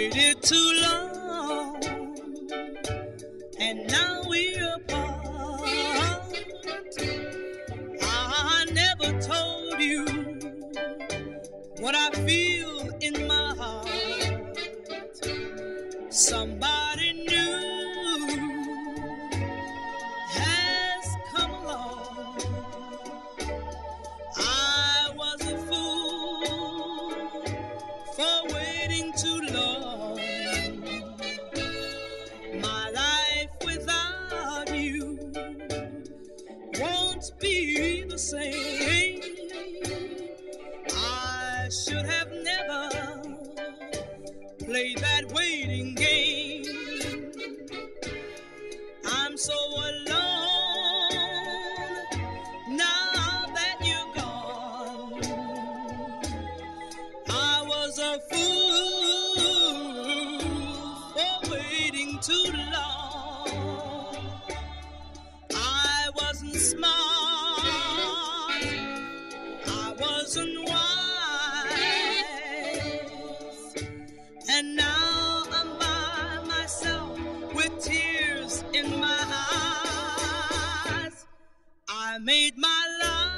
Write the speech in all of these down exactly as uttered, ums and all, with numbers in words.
waited too long, and now we're apart. I never told you what I feel in my heart. Somebody new has come along. I was a fool for waiting too long. My life without you won't be the same. I should have never played that waiting game. I'm so alone now that you're gone. I was a fool for waiting too long. I wasn't smart, I wasn't wise, and now I'm by myself with tears in my eyes. I made my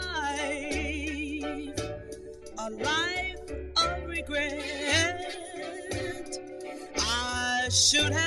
life a life of regret. I should have